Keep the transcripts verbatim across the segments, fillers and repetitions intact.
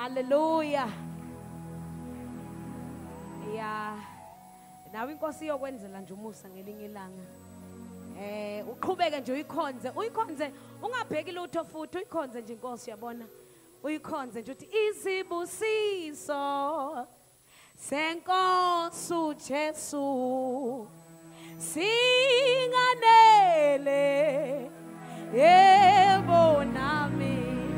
Hallelujah. Yeah. Nawe inkosi iyokwenzela nje umusa ngelinye ilanga. Eh uqhubeke nje uyikhonze, uyikhonze ungabheki lutho futhi uyikhonze nje inkosi yabona. Uyikhonze nje uthi izibusiso senkosi uJesu singanele yebo nami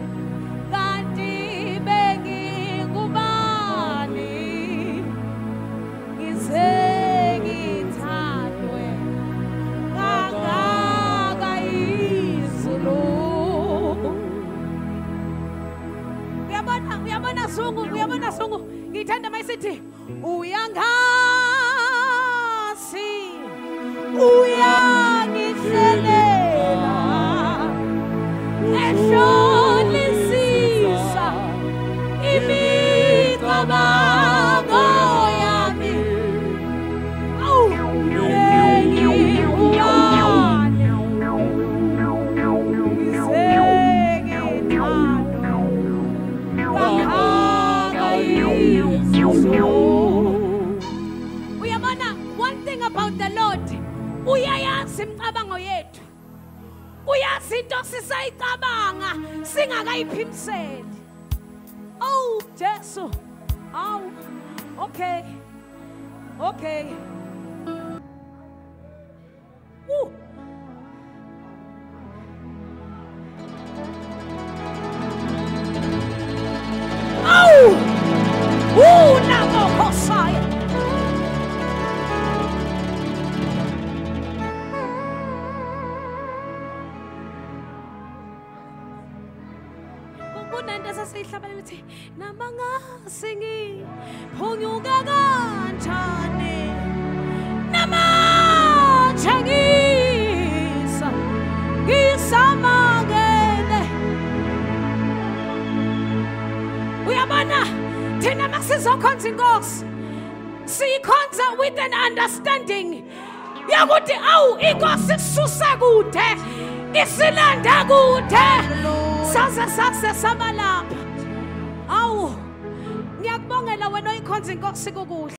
kanti bengingubani ngize ngithandwe kangaka izulu. Uyabona uyabona sungu uyabona sungu ngithanda mayisithi uyangazi uyangihlelela ehlolisisa imicabango yami. Awu ngiyubani uyabona one thing about the Lord, uyayazi imicabango yethu, uyazi into sisayicabanga singakayiphimiseli. Oh Jesu, awu okay okay. Woo. Oh! Woo! Namo Hosea. Kunanda sasihlabela lithi namangasingi phonyuka kanjani namachangisa ngisamangele. Uyabona thina masizokhonza inkosi siyikhonza with an understanding yakuthi awu inkosi sisusa kude isilanda kude saze saze sabalapha. Awu ngiyakubongela wena oyikhonza inkosi kukuhle.